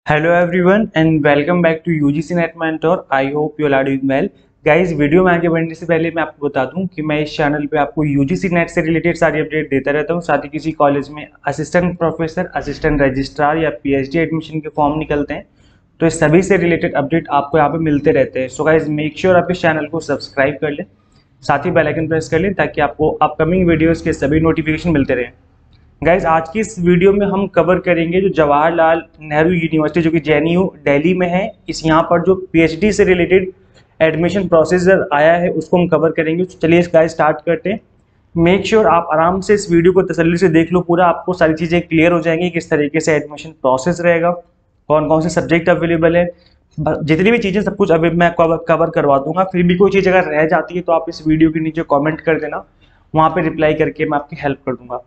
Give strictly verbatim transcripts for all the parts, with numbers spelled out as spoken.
Hello everyone and welcome back to U G C Net Mentor. I hope you all are doing well. Guys video में आगे बढ़ने से पहले मैं आपको बता दूं कि मैं इस चैनल पे आपको U G C नेट से रिलेटेड सारी अपडेट देता रहता हूं। साथ ही किसी कॉलेज में असिस्टेंट प्रोफेसर, असिस्टेंट रजिस्ट्रार या पीएचडी एडमिशन के फॉर्म निकलते हैं तो इस सभी से रिलेटेड अपडेट आपको यहाँ पे मिलते रहते हैं। सो गाइज मेक श्योर आप इस चैनल को सब्सक्राइब कर लें, साथ ही बेल आइकन प्रेस कर लें ताकि आपको अपकमिंग वीडियोज़ के सभी नोटिफिकेशन मिलते रहें। गाइज आज की इस वीडियो में हम कवर करेंगे जो जवाहरलाल नेहरू यूनिवर्सिटी जो कि जे एन यू दिल्ली में है, इस यहाँ पर जो पीएचडी से रिलेटेड एडमिशन प्रोसीजर आया है उसको हम कवर करेंगे। तो चलिए इस गाइज स्टार्ट करते हैं। मेक श्योर आप आराम से इस वीडियो को तसल्ली से देख लो, पूरा आपको सारी चीज़ें क्लियर हो जाएंगी, किस तरीके से एडमिशन प्रोसेस रहेगा, कौन कौन से सब्जेक्ट अवेलेबल है, जितनी भी चीज़ें सब कुछ अभी मैं कवर करवा दूंगा। फिर भी कोई चीज़ अगर रह जाती है तो आप इस वीडियो के नीचे कॉमेंट कर देना, वहाँ पर रिप्लाई करके मैं आपकी हेल्प कर दूंगा।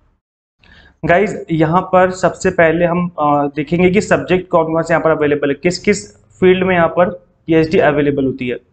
गाइज यहाँ पर सबसे पहले हम देखेंगे कि सब्जेक्ट कौन कौन से यहाँ पर अवेलेबल है, किस किस फील्ड में यहाँ पर पीएचडी अवेलेबल होती है।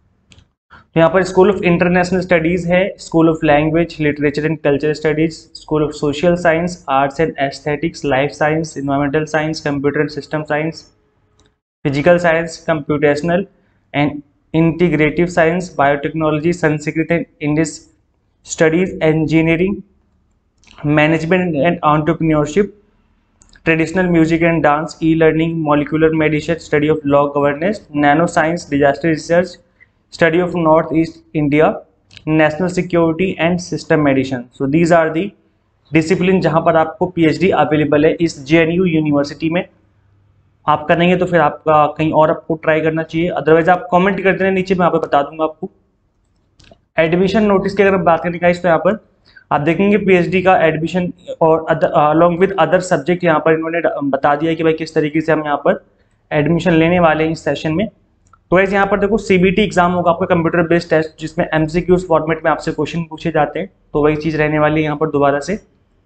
तो यहाँ पर स्कूल ऑफ इंटरनेशनल स्टडीज़ है, school of language, literature and culture studies, school of social science, arts and aesthetics, life science, environmental science, computer and system science, physical science, computational and integrative science, biotechnology, Sanskrit and English studies, engineering, management and entrepreneurship, traditional music and dance, e learning, molecular medicine, study of law governance, nano science, disaster research, study of north east India, national security and system medicine. So these are the discipline जहां पर आपको PhD available है इस जे N U university में। आप करेंगे तो फिर आपका कहीं और आपको ट्राई करना चाहिए, अदरवाइज आप कॉमेंट कर देना नीचे, मैं यहाँ पर बता दूंगा आपको। एडमिशन नोटिस की अगर बात करें गाइस तो यहाँ पर आप देखेंगे पीएचडी का एडमिशन और अलॉन्ग विद अदर सब्जेक्ट यहाँ पर इन्होंने बता दिया है कि भाई किस तरीके से हम यहाँ पर एडमिशन लेने वाले हैं इस सेशन में। तो वैसे यहाँ पर देखो सीबीटी एग्जाम होगा आपका, कंप्यूटर बेस्ड टेस्ट, जिसमें एमसीक्यूज फॉर्मेट में आपसे क्वेश्चन पूछे जाते हैं, तो वही चीज़ रहने वाली है यहाँ पर दोबारा से।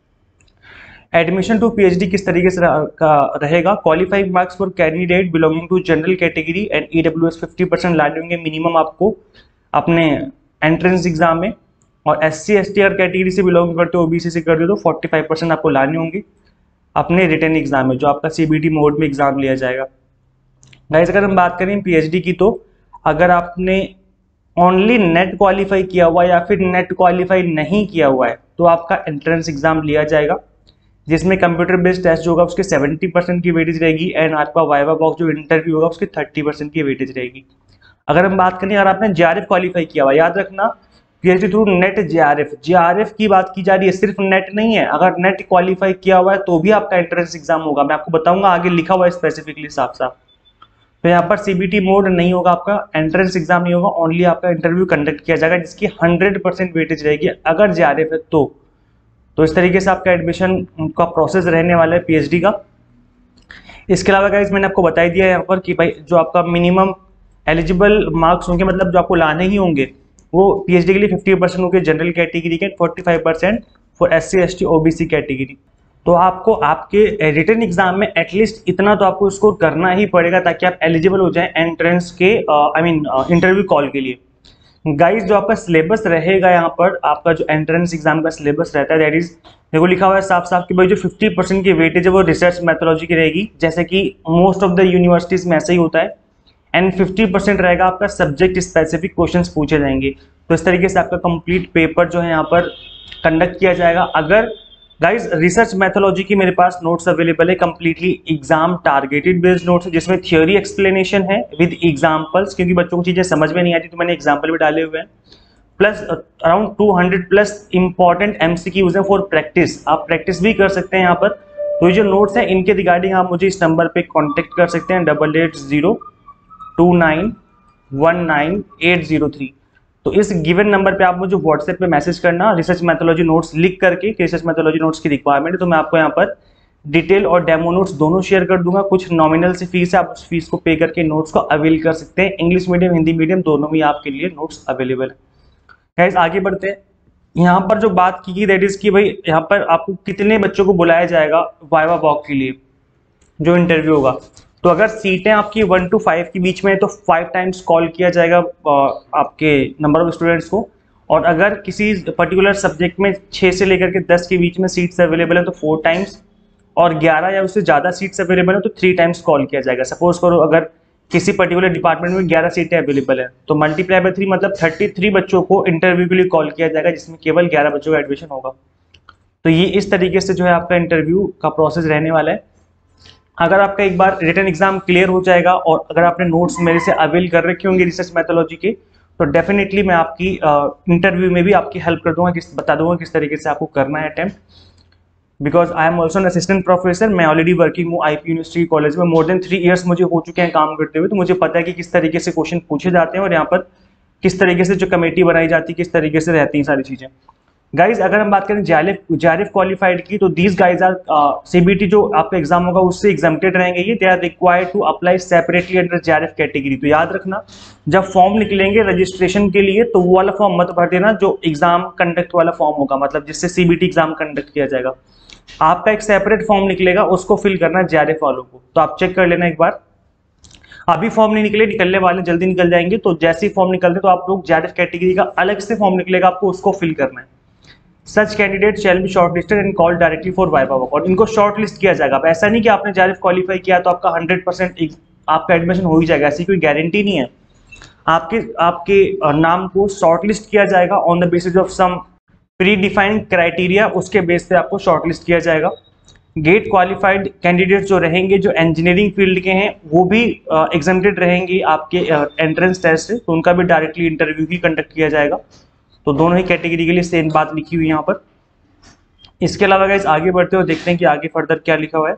एडमिशन टू पीएचडी किस तरीके से का रहेगा, qualifying marks for candidate belonging to general category and EWS fifty percent लाने होंगे मिनिमम आपको अपने एंट्रेंस एग्जाम में, और एस सी एस टी अगर कैटेगरी से बिलोंग करते हो, ओबीसी से करते हो तो फोर्टी फाइव परसेंट आपको लाने होंगे अपने रिटर्न एग्जाम में, जो आपका सीबीटी मोड में एग्जाम लिया जाएगा। गाइस अगर हम बात करें पीएचडी की, तो अगर आपने ओनली नेट क्वालिफाई किया हुआ है या फिर नेट क्वालिफाई नहीं किया हुआ है तो आपका एंट्रेंस एग्जाम लिया जाएगा, जिसमें कंप्यूटर बेस्ड टेस्ट जो होगा उसके सेवेंटी परसेंट की वेटेज रहेगी एंड आपका वाइवा बॉक्स जो इंटरव्यू होगा उसके थर्टी परसेंट की वेटेज रहेगी। अगर हम बात करें अगर आपने जेआरएफ क्वालिफाई किया हुआ, याद रखना PhD through NET JRF, JRF की बात की जा रही है, सिर्फ नेट नहीं है। अगर नेट क्वालिफाई किया हुआ है तो भी आपका एंट्रेंस एग्जाम होगा, मैं आपको बताऊंगा आगे लिखा हुआ है स्पेसिफिकली साफ साफ। तो यहाँ पर सीबीटी मोड नहीं होगा, आपका एंट्रेंस एग्जाम नहीं होगा, ओनली आपका इंटरव्यू कंडक्ट किया जाएगा जिसकी हंड्रेड परसेंट वेटेज रहेगी अगर जेआरएफ है तो। तो इस तरीके से आपका एडमिशन का प्रोसेस रहने वाला है पीएचडी का। इसके अलावा गाइस मैंने आपको बता दिया है यहाँ पर कि भाई जो आपका मिनिमम एलिजिबल मार्क्स होंगे, मतलब जो आपको लाने ही होंगे, वो पीएचडी के लिए फिफ्टी परसेंट होंगे जनरल कैटेगरी के, forty five percent for S C S T OBC category. तो आपको आपके रिटर्न एग्जाम में एटलीस्ट इतना तो आपको स्कोर करना ही पड़ेगा ताकि आप एलिजिबल हो जाएं एंट्रेंस के आई मीन इंटरव्यू कॉल के लिए। गाइस जो आपका सिलेबस रहेगा यहाँ पर, आपका जो एंट्रेंस एग्जाम का सिलेबस रहता है दैट इज, देखो लिखा हुआ है साफ साफ कि भाई जो फिफ्टी परसेंट की वेटेज है वो रिसर्च मैथोलॉजी की रहेगी, जैसे कि मोस्ट ऑफ द यूनिवर्सिटीज में ऐसा ही होता है, एंड फिफ्टी परसेंट रहेगा आपका सब्जेक्ट स्पेसिफिक क्वेश्चंस पूछे जाएंगे। तो इस तरीके से आपका कंप्लीट पेपर जो है यहाँ पर कंडक्ट किया जाएगा। अगर गाइस रिसर्च मैथोलॉजी की मेरे पास नोट्स अवेलेबल है, completely exam targeted based notes है, जिसमें थियोरी एक्सप्लेनेशन है विद एग्जांपल्स, क्योंकि बच्चों को चीजें समझ में नहीं आती तो मैंने एग्जांपल भी डाले हुए हैं, plus around two hundred plus important MCQs है फॉर प्रैक्टिस, आप प्रैक्टिस भी कर सकते हैं यहाँ पर। तो ये जो नोट्स हैं इनके रिगार्डिंग आप मुझे इस नंबर पे कॉन्टेक्ट कर सकते हैं, double eight zero two nine one nine eight zero three. तो इस गिवन नंबर पे आप मुझे व्हाट्सएप पे मैसेज करना रिसर्च मैथोलॉजी नोट्स लिख करके कि रिसर्च मैथोलॉजी नोट्स की रिक्वायरमेंट है, तो मैं आपको यहाँ पर डिटेल और डेमो नोट्स दोनों शेयर कर दूंगा। कुछ नॉमिनल सी फीस है, आप उस फीस को पे करके नोट्स को अवेल कर सकते हैं। इंग्लिश मीडियम हिंदी मीडियम दोनों में आपके लिए नोट्स अवेलेबल है। गाइस आगे बढ़ते हैं। यहाँ पर जो बात की गई दैट इज कि भाई यहाँ पर आपको कितने बच्चों को बुलाया जाएगा वाइवा वॉक के लिए जो इंटरव्यू होगा। तो अगर सीटें आपकी वन टू फाइव के बीच में है तो फाइव टाइम्स कॉल किया जाएगा आपके नंबर ऑफ स्टूडेंट्स को, और अगर किसी पर्टिकुलर सब्जेक्ट में छः से लेकर के दस के बीच में सीट्स अवेलेबल है तो फोर टाइम्स, और ग्यारह या उससे ज़्यादा सीट्स अवेलेबल है तो थ्री टाइम्स कॉल किया जाएगा। सपोज करो अगर किसी पर्टिकुलर डिपार्टमेंट में ग्यारह सीटें अवेलेबल है तो मल्टीप्लाई बाय थ्री मतलब थर्टी थ्री बच्चों को इंटरव्यू के लिए कॉल किया जाएगा, जिसमें केवल ग्यारह बच्चों का एडमिशन होगा। तो ये इस तरीके से जो है आपका इंटरव्यू का प्रोसेस रहने वाला है। अगर आपका एक बार रिटन एग्जाम क्लियर हो जाएगा और अगर आपने नोट्स मेरे से अवेल कर रखे होंगे रिसर्च मैथोलॉजी के, तो डेफिनेटली मैं आपकी इंटरव्यू uh, में भी आपकी हेल्प कर दूंगा, किस बता दूंगा किस तरीके से आपको करना है attempt. Because I am also an assistant professor, मैं ऑलरेडी वर्किंग हूँ आई पी यूनिवर्सिटी कॉलेज में, मोर देन थ्री ईयर्स मुझे हो चुके हैं काम करते हुए, तो मुझे पता है कि किस तरीके से क्वेश्चन पूछे जाते हैं और यहाँ पर किस तरीके से जो कमेटी बनाई जाती है किस तरीके से रहती हैं सारी चीज़ें। गाइज अगर हम बात करें जेआरएफ जेआरएफ क्वालिफाइड की, तो दीज गाइज आर सीबीटी जो आपका एग्जाम होगा उससे एग्जाम्प्टेड रहेंगे ये, they are required to apply separately under JRF category. तो याद रखना जब फॉर्म निकलेंगे रजिस्ट्रेशन के लिए तो वो वाला फॉर्म मत भर देना जो एग्जाम कंडक्ट वाला फॉर्म होगा, मतलब जिससे सीबीटी एग्जाम कंडक्ट किया जाएगा। आपका एक सेपरेट फॉर्म निकलेगा, उसको फिल करना है जेआरएफ वालों को, तो आप चेक कर लेना एक बार। अभी फॉर्म नहीं निकले, निकलने वाले जल्दी निकल जाएंगे, तो जैसे ही फॉर्म निकलते तो आप लोग जेआरएफ कैटेगरी का अलग से फॉर्म निकलेगा, आपको उसको फिल करना है। Such candidate shall be shortlisted and called directly for viva वर्क, और इनको शॉर्टलिस्ट किया जाएगा। अब ऐसा नहीं कि आपने जेआरएफ क्वालिफाई किया तो आपका हंड्रेड परसेंट आपका एडमिशन हो ही जाएगा, ऐसी कोई गारंटी नहीं है। आपके आपके नाम को शॉर्टलिस्ट किया जाएगा on the basis of some predefined criteria, उसके बेस पे आपको शॉर्टलिस्ट किया जाएगा। गेट क्वालिफाइड कैंडिडेट जो रहेंगे जो इंजीनियरिंग फील्ड के हैं वो भी एग्जाम्प्टेड रहेंगे आपके एंट्रेंस टेस्ट से, तो उनका भी डायरेक्टली इंटरव्यू ही कंडक्ट किया जाएगा। तो दोनों ही कैटेगरी के लिए सेम बात लिखी हुई है यहाँ पर। इसके अलावा गाइस आगे बढ़ते हुए देखते हैं कि आगे फर्दर क्या लिखा हुआ है।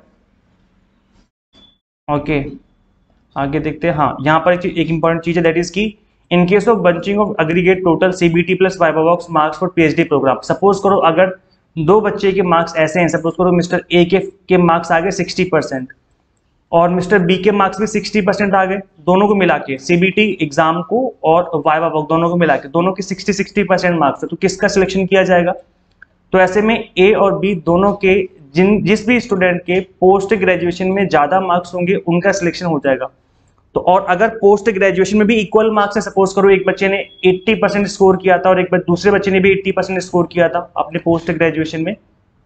ओके आगे देखते हैं। हाँ यहाँ पर एक, एक इंपॉर्टेंट चीज है, दैट इज की in case of bunching of aggregate total CBT plus viva वर्क्स marks for PhD programme. Suppose करो अगर दो बच्चे के मार्क्स ऐसे हैं, सपोज करो मिस्टर ए के के मार्क्स आ गए सिक्सटी परसेंट और मिस्टर बी के मार्क्स भी सिक्सटी परसेंट आ गए, दोनों को मिला के सीबीटी एग्जाम को और वाइवा वर्क दोनों को मिला के दोनों के सिक्सटी सिक्सटी परसेंट मार्क्स है, तो किसका सिलेक्शन किया जाएगा? तो ऐसे में ए और बी दोनों के जिन जिस भी स्टूडेंट के पोस्ट ग्रेजुएशन में ज्यादा मार्क्स होंगे उनका सिलेक्शन हो जाएगा। तो और अगर पोस्ट ग्रेजुएशन में भी इक्वल मार्क्स है, सपोज करो एक बच्चे ने अस्सी परसेंट स्कोर किया था और एक दूसरे बच्चे ने भी अस्सी परसेंट स्कोर किया था अपने पोस्ट ग्रेजुएशन में,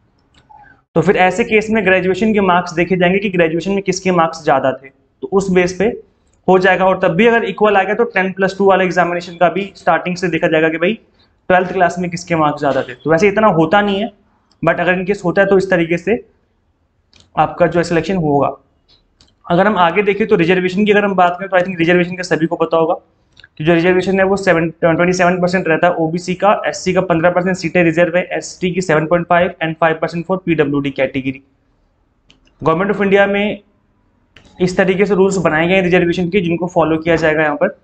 तो फिर ऐसे केस में ग्रेजुएशन के मार्क्स देखे जाएंगे कि ग्रेजुएशन में किसके मार्क्स ज्यादा थे, तो उस बेस पे हो जाएगा। और तब भी अगर इक्वल आ गया तो टेन प्लस टू वाले एग्जामिनेशन का भी स्टार्टिंग से देखा जाएगा कि भाई ट्वेल्थ क्लास में किसके मार्क्स ज्यादा थे। तो वैसे इतना होता नहीं है, बट अगर इनकेस होता है तो इस तरीके से आपका जो सिलेक्शन होगा। अगर हम आगे देखें तो रिजर्वेशन की अगर हम बात करें तो आई थिंक रिजर्वेशन का सभी को पता होगा कि जो रिजर्वेशन है वो ट्वेंटी सेवन परसेंट रहता है ओबीसी का, एससी का पंद्रह परसेंट सीटें रिजर्व है, एसटी की seven point five and five percent for पीडब्ल्यूडी कैटेगरी। गवर्नमेंट ऑफ इंडिया में इस तरीके से रूल्स बनाए गए हैं रिजर्वेशन के, जिनको फॉलो किया जाएगा यहाँ पर।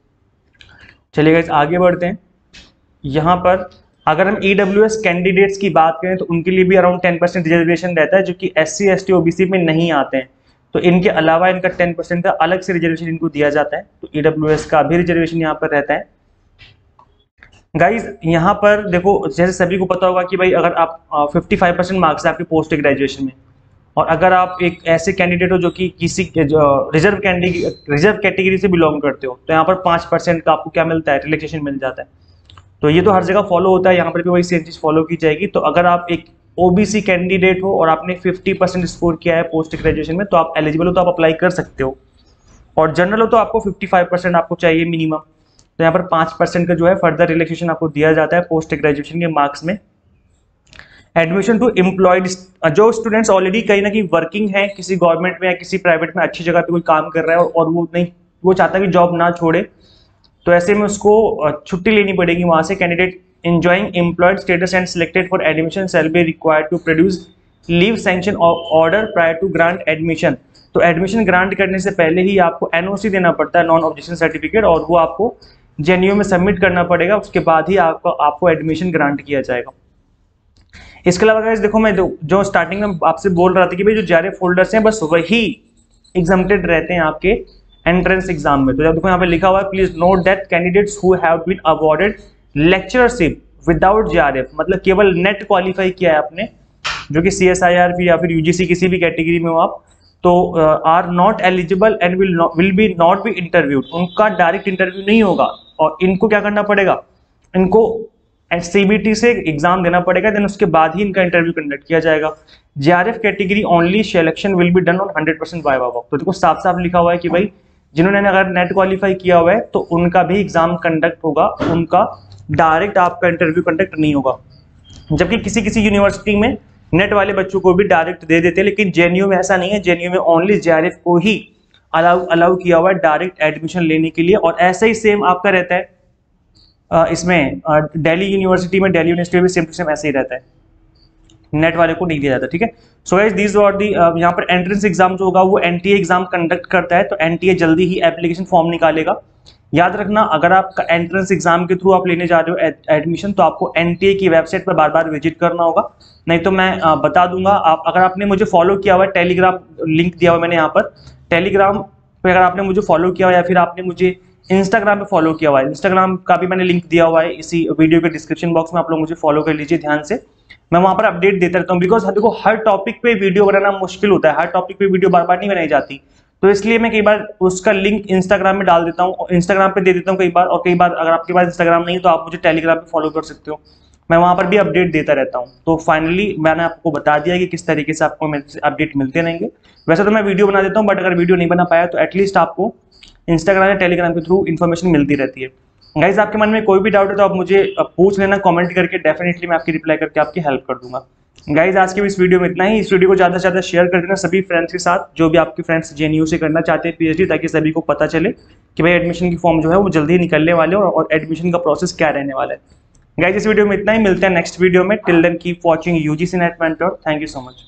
चलिए आगे बढ़ते हैं। यहाँ पर अगर हम ईडब्ल्यूएस कैंडिडेट्स की बात करें तो उनके लिए भी अराउंड टेन परसेंट रिजर्वेशन रहता है, जो कि एससी एसटी ओबीसी में नहीं आते हैं, तो इनके अलावा इनका टेन परसेंट का अलग से रिजर्वेशन इनको दिया जाता है। तो ईडब्ल्यूएस का भी रिजर्वेशन यहाँ पर रहता है। गाइज यहाँ पर देखो जैसे सभी को पता होगा कि भाई अगर आप फिफ्टी फाइव परसेंट मार्क्स है आपके पोस्ट ग्रेजुएशन में और अगर आप एक ऐसे कैंडिडेट हो जो कि किसी रिजर्व कैंडिडेट रिजर्व कैटेगरी से बिलोंग करते हो, तो यहाँ पर पाँच परसेंट का आपको क्या मिलता है, रिलैक्सेशन मिल जाता है। तो ये तो हर जगह फॉलो होता है, यहाँ पर भी वही सेम चीज फॉलो की जाएगी। तो अगर आप एक ओबीसी कैंडिडेट हो और आपने फिफ्टी परसेंट स्कोर किया है पोस्ट ग्रेजुएशन में तो आप एलिजिबल हो, तो आप अप्लाई कर सकते हो। और जनरल हो तो आपको फिफ्टी फाइव परसेंट आपको चाहिए मिनिमम, तो यहाँ पर पाँच परसेंट का जो है फर्दर रिलैक्सेशन आपको दिया जाता है पोस्ट ग्रेजुएशन के मार्क्स में। एडमिशन टू एम्प्लॉयड, जो स्टूडेंट्स ऑलरेडी कहीं ना कहीं वर्किंग है किसी गवर्नमेंट में या किसी प्राइवेट में अच्छी जगह पे कोई काम कर रहा है और वो नहीं वो चाहता है कि जॉब ना छोड़े, तो ऐसे में उसको छुट्टी लेनी पड़ेगी वहां से। Candidate enjoying employed status and selected for admission shall be required to produce leave sanction order prior to grant admission। तो एडमिशन ग्रांट करने से पहले ही आपको एनओसी देना पड़ता है, नॉन ऑब्जेक्शन सर्टिफिकेट, और वो आपको जेएनयू में सबमिट करना पड़ेगा, उसके बाद ही आपको आपको एडमिशन ग्रांट किया जाएगा। इसके अलावा गाइस देखो मैं जो स्टार्टिंग में आपसे बोल रहा था कि भाई जो जेआरएफ होल्डर्स हैं बस वही एग्जाम्प्टेड रहते हैं आपके एंट्रेंस एग्जाम में। तो जब देखो यहाँ पे लिखा हुआ है please note that candidates who have been awarded lectureship without JRF, मतलब केवल नेट क्वालिफाई किया है आपने, जो कि सीएसआईआर या फिर यूजीसी किसी भी कैटेगरी में हो आप, तो are not eligible and will will be not be interviewed, उनका डायरेक्ट इंटरव्यू नहीं होगा। और इनको क्या करना पड़ेगा, इनको एंड सीबीटी से एग्जाम देना पड़ेगा, देन उसके बाद ही इनका इंटरव्यू कंडक्ट किया जाएगा। JRF category only selection will be done on hundred percent viva वर्क। तो देखो साफ साफ लिखा हुआ है कि भाई जिन्होंने अगर नेट क्वालिफाई किया हुआ है तो उनका भी एग्जाम कंडक्ट होगा, उनका डायरेक्ट आपका इंटरव्यू कंडक्ट नहीं होगा। जबकि किसी किसी यूनिवर्सिटी में नेट वाले बच्चों को भी डायरेक्ट दे देते हैं, लेकिन जेएनयू में ऐसा नहीं है। जेएनयू में ओनली जेआरएफ को ही अलाउ अलाउ किया हुआ है डायरेक्ट एडमिशन लेने के लिए। और ऐसा ही सेम आपका रहता है आ, इसमें दिल्ली यूनिवर्सिटी में, दिल्ली यूनिवर्सिटी में सेम टू सेम ऐसे ही रहता है, नेट वाले को नहीं दिया जाता। ठीक है, सो गाइस दिस वर दी, यहाँ पर एंट्रेंस एग्जाम जो होगा वो एनटीए एग्जाम कंडक्ट करता है, तो एनटीए जल्दी ही एप्लीकेशन फॉर्म निकालेगा। याद रखना, अगर आपका एंट्रेंस एग्जाम के थ्रू आप लेने जा रहे हो एडमिशन, तो आपको एनटीए की वेबसाइट पर बार बार विजिट करना होगा। नहीं तो मैं आ, बता दूंगा, आप अगर आपने मुझे फॉलो किया हुआ है, टेलीग्राम लिंक दिया हुआ है मैंने यहाँ पर, टेलीग्राम पे अगर आपने मुझे फॉलो किया हुआ है या फिर आपने मुझे इंस्टाग्राम पे फॉलो किया हुआ है, इंस्टाग्राम का भी मैंने लिंक दिया हुआ है इसी वीडियो के डिस्क्रिप्शन बॉक्स में, आप लोग मुझे फॉलो कर लीजिए ध्यान से। मैं वहां पर अपडेट देता रहता हूँ, बिकॉज देखो हर टॉपिक पे वीडियो बनाना मुश्किल होता है, हर टॉपिक पे वीडियो बार बार नहीं बनाई जाती, तो इसलिए मैं कई बार उसका लिंक इंस्टाग्राम में डाल देता हूँ, इंस्टाग्राम पे दे देता हूँ कई बार, और कई बार अगर आपके पास इंस्टाग्राम नहीं है तो आप मुझे टेलीग्राम पे फॉलो कर सकते हो, मैं वहां पर भी अपडेट देता रहता हूँ। तो फाइनली मैंने आपको बता दिया कि किस तरीके से आपको अपडेट मिलते रहेंगे। वैसे तो मैं वीडियो बना देता हूँ, बट अगर वीडियो नहीं बना पाया तो एटलीस्ट आपको इंस्टाग्राम या टेलीग्राम के थ्रू इन्फॉर्मेशन मिलती रहती है। गाइज आपके मन में कोई भी डाउट है तो आप मुझे पूछ लेना कमेंट करके, डेफिनेटली मैं आपकी रिप्लाई करके आपकी हेल्प कर दूंगा। गाइज आज की इस वीडियो में इतना ही। इस वीडियो को ज़्यादा से ज़्यादा शेयर कर देना सभी फ्रेंड्स के साथ, जो भी आपके फ्रेंड्स जेएनयू से करना चाहते हैं पीएचडी, ताकि सभी को पता चले कि भाई एडमिशन की फॉर्म जो है वो जल्दी ही निकलने वाले हैं और एडमिशन का प्रोसेस क्या रहने वाला है। गाइज इस वीडियो में इतना ही, मिलते हैं नेक्स्ट वीडियो में। Till then keep watching UGC NET mentor. Thank you so much.